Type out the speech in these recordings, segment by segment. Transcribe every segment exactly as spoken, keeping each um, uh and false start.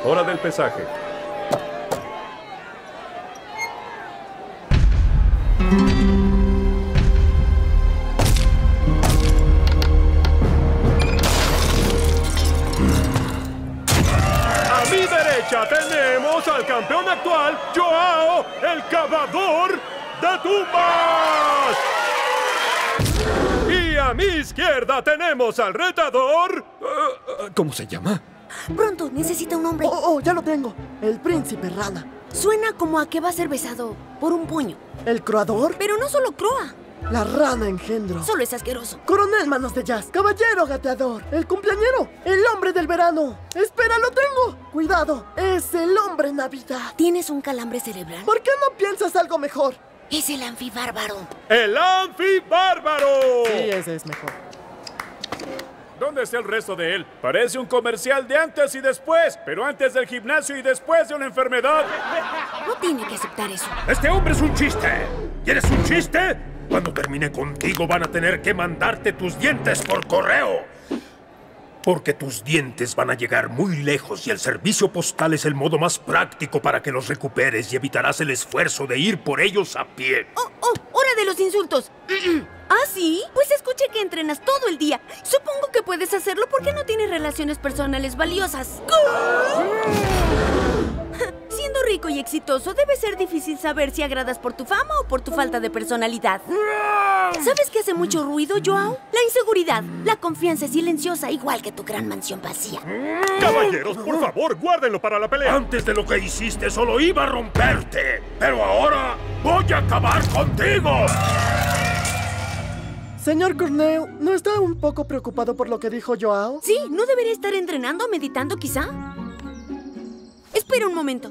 Hora del pesaje. A mi derecha tenemos al campeón actual, Joao, el cavador de tumbas. Y a mi izquierda tenemos al retador... Uh, ¿Cómo se llama? Pronto, necesita un nombre. Oh, oh, ya lo tengo. El príncipe rana. Suena como a que va a ser besado por un puño. ¿El croador? Pero no solo croa. La rana engendro. Solo es asqueroso. Coronel Manos de Jazz. Caballero gateador. El cumpleañero. El hombre del verano. Espera, lo tengo. Cuidado. Es el hombre Navidad. ¿Tienes un calambre cerebral? ¿Por qué no piensas algo mejor? Es el anfibárbaro. ¡El anfibárbaro! Sí, ese es mejor. ¿Dónde está el resto de él? Parece un comercial de antes y después, pero antes del gimnasio y después de una enfermedad. No tiene que aceptar eso. ¡Este hombre es un chiste! ¿Quieres un chiste? Cuando termine contigo van a tener que mandarte tus dientes por correo. Porque tus dientes van a llegar muy lejos y el servicio postal es el modo más práctico para que los recuperes y evitarás el esfuerzo de ir por ellos a pie. ¡Oh, oh! ¡Hora de los insultos! ¿Ah, sí? Pues escuché que entrenas todo el día. Supongo que puedes hacerlo porque no tienes relaciones personales valiosas. Siendo rico y exitoso, debe ser difícil saber si agradas por tu fama o por tu falta de personalidad. ¿Sabes qué hace mucho ruido, Joao? La inseguridad. La confianza es silenciosa, igual que tu gran mansión vacía. Caballeros, por favor, guárdenlo para la pelea. Antes de lo que hiciste, solo iba a romperte. Pero ahora voy a acabar contigo. Señor Corneo, ¿no está un poco preocupado por lo que dijo Joao? Sí, ¿no debería estar entrenando o meditando, quizá? Espera un momento.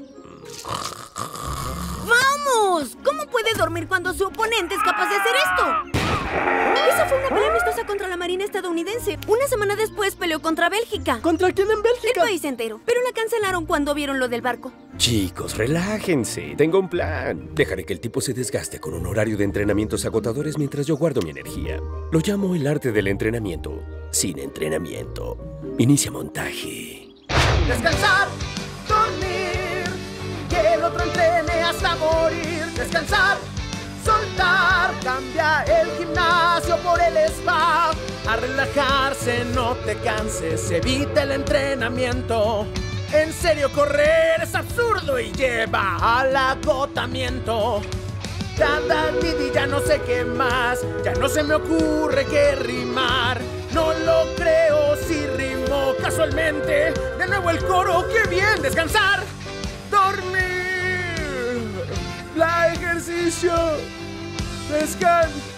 ¡Vamos! ¿Cómo puede dormir cuando su oponente es capaz de hacer esto? Esa fue una pelea amistosa contra la Marina estadounidense. Una semana después peleó contra Bélgica. ¿Contra quién en Bélgica? El país entero. Pero la cancelaron cuando vieron lo del barco. Chicos, relájense. Tengo un plan. Dejaré que el tipo se desgaste con un horario de entrenamientos agotadores mientras yo guardo mi energía. Lo llamo el arte del entrenamiento. Sin entrenamiento. Inicia montaje. Descansar, dormir, que el otro entrene hasta morir. Descansar, soltar, cambia el gimnasio por el spa. A relajarse, no te canses, evita el entrenamiento. En serio, correr es absurdo y lleva al agotamiento. Cada didi, ya no sé qué más, ya no se me ocurre qué rimar. No lo creo si rimó casualmente. De nuevo el coro, qué bien. Descansar, dormir, la ejercicio, descansar.